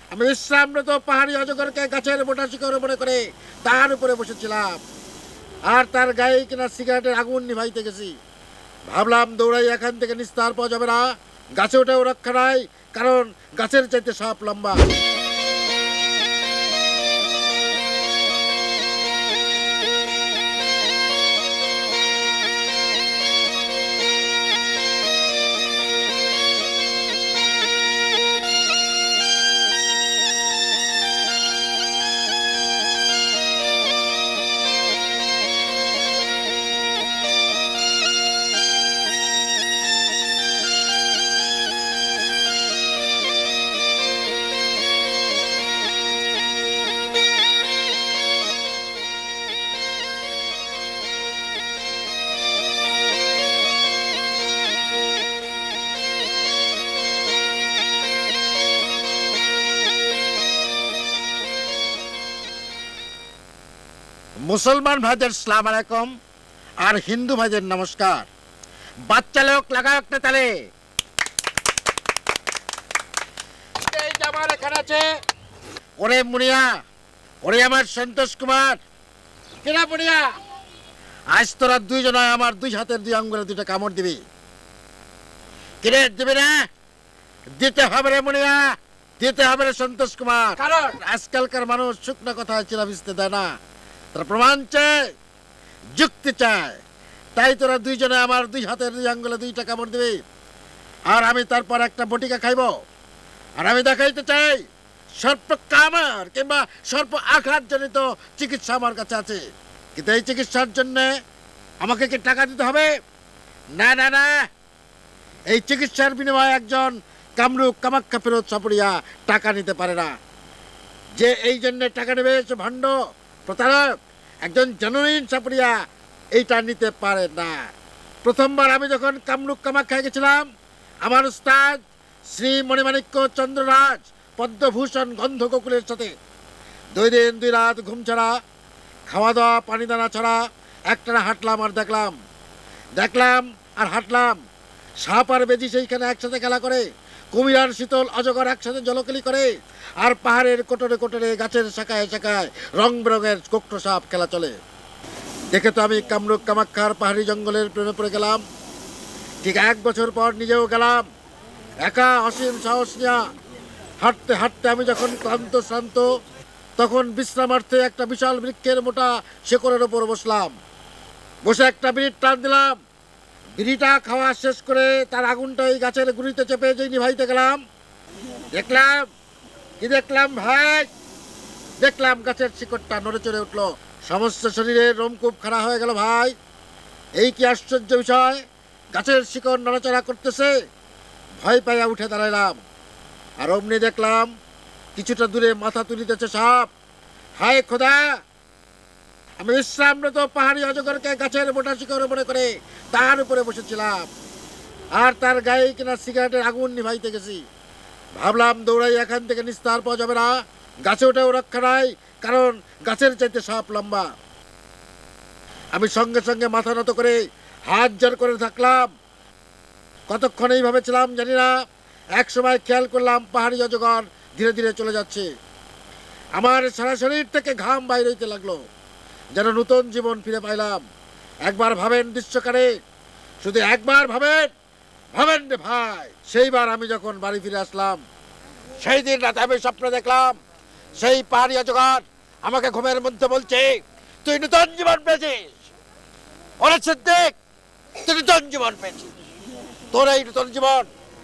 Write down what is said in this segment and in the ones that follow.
আমি বিশ্রামরত পাহাড়ি অজগরকে গাছের মোটা শিকড় মনে করে তার উপরে বসেছিলাম, আর তার গায়ে কিনা সিগারেটের আগুন নিভাইতে গেছি। ভাবলাম দৌড়াই এখান থেকে নিস্তার পাওয়া যাবে না, গাছে ওঠেও রক্ষা নাই, কারণ গাছের চাইতে সাপ লম্বা। মুসলমান ভাইদের সালাম আলাইকুম আর হিন্দু ভাইদের নমস্কার। বাচ্চা লোক লাগাও একটা তালে। এই যে আমার এখানে আছে ওরে মুনিয়া, ওরে আমার সন্তোষ কুমার। কেনা মুনিয়া, আজ তোরা দুইজন আমার দুই হাতের দুই আঙ্গুলে দুইটা কামড় দিবি। কিরে দিবি না? দিতে হবে রে মুনিয়া, দিতে হবে রে সন্তোষ কুমার। কারণ আজকালকার মানুষ শুকনো কথায় চিরা ভিজতে দেয় না, তারা প্রমাণ চায়, যুক্তি চায়। তাই তোরা দুইজনে আমার দুই হাতের দুই আঙ্গুলে দুইটা কামড় দিবি, আর আমি তারপর একটা বটিকা খাইব। আর আমি দেখাইতে চাই সর্প কামড় কিংবা সর্প আঘাত জনিত চিকিৎসা আমার কাছে আছে। কিন্তু এই চিকিৎসার জন্য আমাকে কি টাকা দিতে হবে? না না না, এই চিকিৎসার বিনিময়ে একজন কামরূপ কামাখ্যা ফেরত সাপুরিয়া টাকা নিতে পারে না। যে এই জন্য টাকা নেবে সে ভণ্ড প্রতারক। একজন জেনুইন সাপুরিয়া এইটা নিতে পারে না। প্রথমবার আমি যখন কামরূপ কামাখ্যায় গেছিলাম, আমার উস্তাদ শ্রী মণিমাণিক্য চন্দ্ররাজ পদ্মভূষণ গন্ধগোকুলের সাথে 2 দিন 2 রাত ঘুম ছাড়া, খাওয়া দাওয়া পানি দানা ছাড়া একটানা হাঁটলাম আর দেখলাম আর হাঁটলাম। সাপ আর বেজি সেইখানে একসাথে খেলা করে, কুমির আর শীতল অজগর একসাথে জলকেলি করে, আর পাহাড়ের কোটরে কোটরে গাছের শাখায় শাখায় রং বেরঙের কোকটো সাপ খেলা চলে। দেখে তো আমি কামরূপ কামাখ্যার পাহাড়ি জঙ্গলের প্রেমে পড়ে গেলাম। ঠিক 1 বছর পর নিজেও গেলাম একা, অসীম সাহস নিয়ে। হাঁটতে হাঁটতে আমি যখন ক্লান্ত শ্রান্ত, তখন বিশ্রামার্থে একটা বিশাল বৃক্ষের মোটা শেকড়ের ওপর বসলাম। বসে একটা বিড়ির টান দিলাম। বিড়িটা খাওয়া শেষ করে তার আগুনটা এই গাছের গুঁড়িতে চেপে যেই নিভাইতে গেলাম, দেখলাম ভাই, দেখলাম গাছের শিকড়টা নড়ে চড়ে উঠলো। সমস্ত শরীরের রোমকূপ খাড়া হয়ে গেল ভাই। এই কি আশ্চর্য বিষয়, গাছের শিকড় নড়াচড়া করতেছে। ভয় পাইয়া উঠে দাঁড়াইলাম, আর অমনি দেখলাম কিছুটা দূরে মাথা তুলিতেছে সাপ। হায় খোদা! আমি বিশ্রামরত পাহাড়ি অজগরকে গাছের মোটা শিকড় মনে করে তার উপরে বসেছিলাম, আর তার গায়ে কিনা সিগারেটের আগুন নিভাইতে গেছি। ভাবলাম দৌড়াই এখান থেকে নিস্তার পাওয়া যাবে না, গাছে ওঠেও রক্ষা নাই, কারণ গাছের চাইতে সাপ লম্বা। আমি সঙ্গে সঙ্গে মাথা নত করে হাত জোর করে থাকলাম। কতক্ষণ এইভাবে ছিলাম জানি না। এক সময় খেয়াল করলাম পাহাড়ি অজগর ধীরে ধীরে চলে যাচ্ছে। আমার সারা শরীর থেকে ঘাম বাইর হইতে লাগলো, যেন নতুন জীবন ফিরে পাইলাম। একবার ভাবেন দৃশ্যকারে, শুধু একবার ভাবেন রে ভাই। সেইবার আমি যখন বাড়ি ফিরে আসলাম, সেই দিন রাতে আমি স্বপ্ন দেখলাম সেই পাহাড়ি অজগর আমাকে ঘুমের মধ্যে বলছে, তুই নতুন জীবন পেয়েছিস। ওরে সিদ্দিক, তুই নতুন জীবন পেয়েছিস। তোর এই নতুন জীবন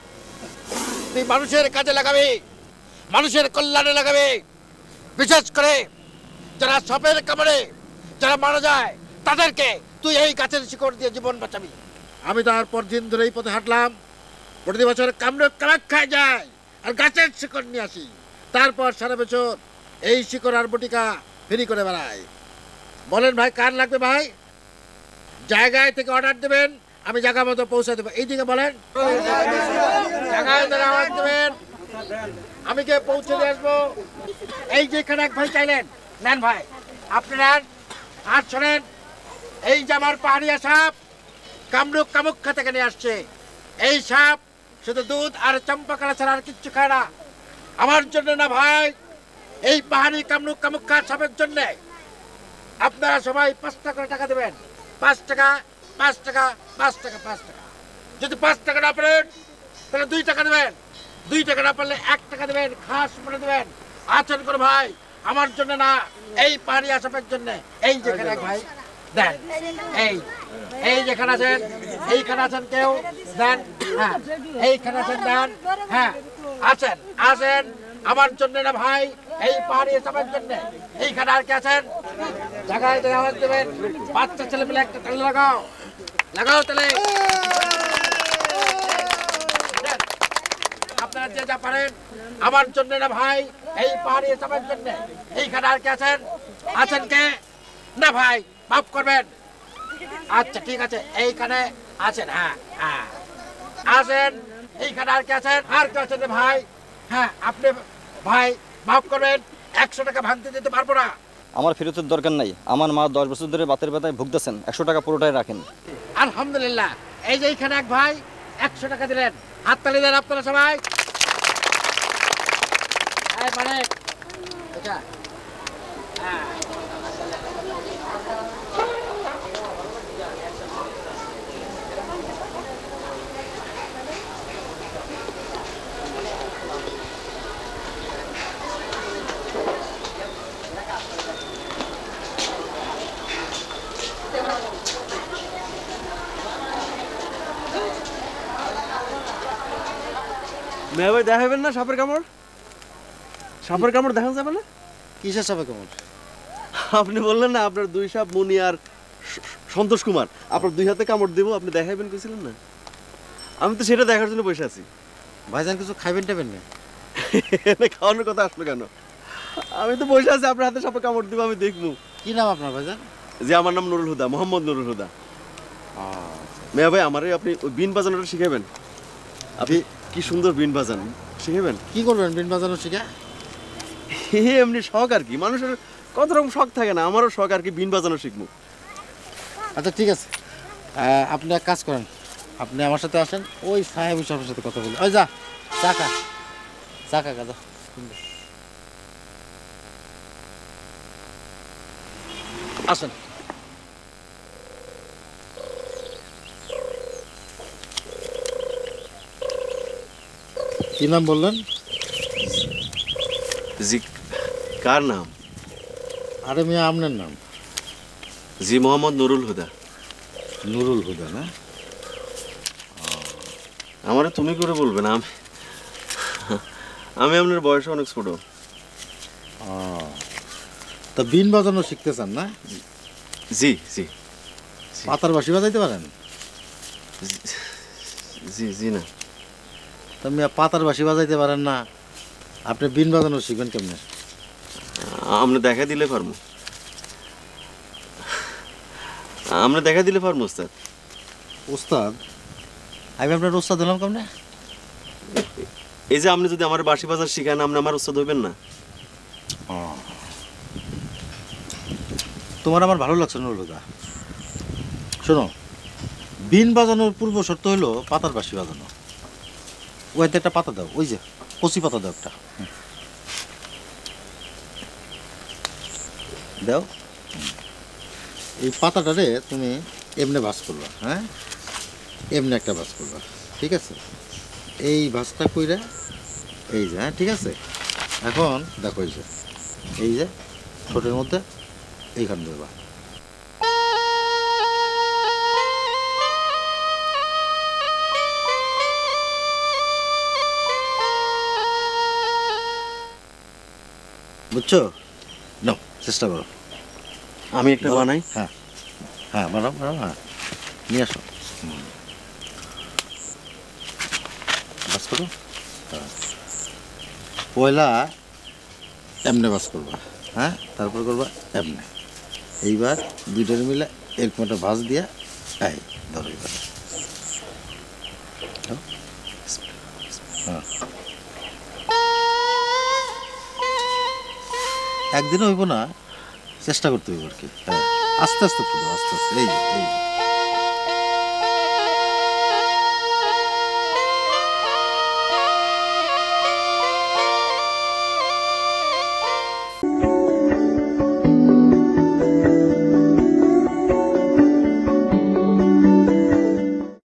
তুই মানুষের কাজে লাগাবি, মানুষের কল্যাণে লাগাবি। বিশেষ করে যারা সাপের কামড়ে যারা মারা যায়, তাদেরকে তুই এই গাছের শিকড় দিয়ে জীবন বাঁচাবি। আমি তারপর দিন ধরে এই পথে হাঁটলাম। প্রতি বছর কামরূপ কামাখ্যায় যাই আর গাছের শিকড় নিয়ে আসি। তারপর সারা বছর এই শিকড় আর বটিকা ফ্রি করে বেড়াই। বলেন ভাই, কার লাগবে ভাই? জায়গায় থেকে অর্ডার দেবেন, আমি জায়গা মতো পৌঁছে দেবো। এইদিকে বলেন, জায়গায় অর্ডার দেবেন, আমি গিয়ে পৌঁছে দিয়ে আসবো। এই যে এখানে এক ভাই চাইলেন, নেন ভাই আপনারা। আর শোনেন, এই যে আমার পাহাড়িয়া সাপ কামরূপ কামাখ্যা থেকে নিয়ে আসছে। এই সাপ শুধু দুধ আর চম্পা কালা ছাড়া আর কিচ্ছু খায় না। আমার জন্য না ভাই, এই পাহাড়ি কামরুক কামুক্ষা সাপের জন্য আপনারা সবাই 5 করে টাকা দেবেন। 5 টাকা, 5 টাকা, 5 টাকা, 5 টাকা। যদি 5 টাকা না পারেন তাহলে 2 টাকা দেবেন। 2 টাকা না পারলে 1 টাকা দেবেন, খাস করে দেবেন। আচরণ করে ভাই, আমার জন্য না, এই পাহাড়ি সাপের জন্য। এই যেখানে এক ভাই দেন, এই যেখানে আছেন, এইখানে আছেন কেউ দেন, হ্যাঁ এইখানে আছেন দেন, হ্যাঁ আছেন আছেন আমার জন্য না ভাই, এই পাহাড়ি সাপের জন্য। এইখানে আর কে আছেন? জায়গায় জায়গায় আওয়াজ দেবেন। বাচ্চা ছেলে পেলে একটা তালে লাগাও, লাগাও তালে। আপনারা যে যা পারেন আমার জন্য না ভাই, এই পাহাড়ি সাপের জন্য। এইখানে আর কে আছেন? আছেন কে? না ভাই, মাফ করবেন। আচ্ছা ঠিক আছে, এইখানে আছেন, হ্যাঁ হ্যাঁ আছেন। এইখানে আর কে আছেন? আর কে আছেন ভাই? হ্যাঁ আপনি ভাই মাফ করবেন, 100 টাকা ভাঙতে দিতে পারবো না। আমার ফেরতের দরকার নাই। আমার মা 10 বছর ধরে বাতের ব্যথায় ভুগতেছেন। 100 টাকা পুরোটাই রাখেন। আলহামদুলিল্লাহ। এই যে এইখানে এক ভাই 100 টাকা দিলেন, হাততালি দেন আপনারা সবাই। মানে এটা হ্যাঁ মেয়ে ভাই দেখাবেন না সাপের কামড়? সাপের কামড় দেখা যাবে না? কিসের সাপের কামড়? আপনি বললেন না আপনার 2 সাপ মুনি আর সন্তোষ কুমার, আপনার 2 হাতে কামড় দেবো, আপনি দেখাবেন কইছিলেন না? আমি তো সেটা দেখার জন্য বসে আছি। ভাইজান কিছু খাইবেন টাইবেন না? খাওয়ানোর কথা আসলো কেন? আমি তো বসে আছি, আপনার হাতে সাপে কামড় দিব, আমি দেখবো। কি নাম আপনার ভাইজান? যে আমার নাম নুরুল হুদা, মোহাম্মদ নুরুল হুদা। মেয়া ভাই আমারে আপনি ওই বিন বাজানোটা শিখাবেন? আপনি কি সুন্দর বিন বাজান, শিখাবেন? কি করবেন বিন বাজানো শিখা? এমনি শখ আর কি, মানুষের কত রকম শখ থাকে না, আমারও শখ আর কি, বিন বাজানো শিখবো। আচ্ছা ঠিক আছে, আপনি এক কাজ করেন, আপনি আমার সাথে আসেন, ওই সাহেব সাহেবের সাথে কথা বলি। ওই যা চাকা চাকা কাজা আসেন। কি নাম বললেন? জি কার নাম? আরে মিয়া আপনার নাম? জি মোহাম্মদ নুরুল হুদা। নুরুল হুদা না? আমারে তুমি করে বলবেন, আমি আপনার বয়সে অনেক ছোট। তা বিন বাজানো শিখতে চান না? জি জি। পাতার বাঁশি বাজাইতে পারেন? জি জি না। তা মিয়া পাতার বাঁশি বাজাইতে পারেন না, আপনি বিন বাজানো শিখবেন কেমনে? আমরা দেখা দিলে পারবো, আমরা দেখা দিলে পারবো ওস্তাদ। ওস্তাদ? আমি আপনার ওস্তাদ হলাম কেমনে? এই যে আপনি যদি আমার বাঁশি বাজার শিখান, আপনি আমার ওস্তাদ হইবেন না? তোমার আমার ভালো লাগছে নুরুল হুদা। শোনো, বিন বাজানোর পূর্ব শর্ত হলো পাতার বাঁশি বাজানো। ওইতে একটা পাতা দাও, ওই যে কচি পাতা দাও একটা, দাও। এই পাতাটারে তুমি এমনি ভাঁজ করবা, হ্যাঁ এমনি একটা ভাঁজ করবা, ঠিক আছে? এই ভাঁজটা কইরা এই যে, হ্যাঁ ঠিক আছে। এখন দেখো এই যে ছোটের মধ্যে এইখান দেবা। বুঝছো? নাও চেষ্টা করো। আমি একটা বানাই? হ্যাঁ হ্যাঁ বানাও বানাও, হ্যাঁ নিয়ে আসো, বাস করো। হ্যাঁ পয়লা এমনে বাস করবা, হ্যাঁ তারপর করবা এমনে। এইবার দুইটার মিলে এরকম একটা ভাঁজ দিয়া এই ধরো, এইবার হ্যাঁ একদিনও হইব না, চেষ্টা করতে হইব আর কি। হ্যাঁ আস্তে আস্তে ফুটো, আস্তে আস্তে, এই এই